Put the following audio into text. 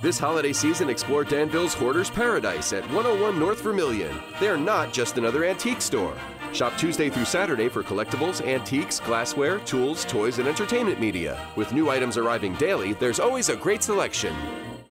This holiday season, explore Danville's Hoarders Paradise at 101 North Vermilion. They're not just another antique store. Shop Tuesday through Saturday for collectibles, antiques, glassware, tools, toys, and entertainment media. With new items arriving daily, there's always a great selection.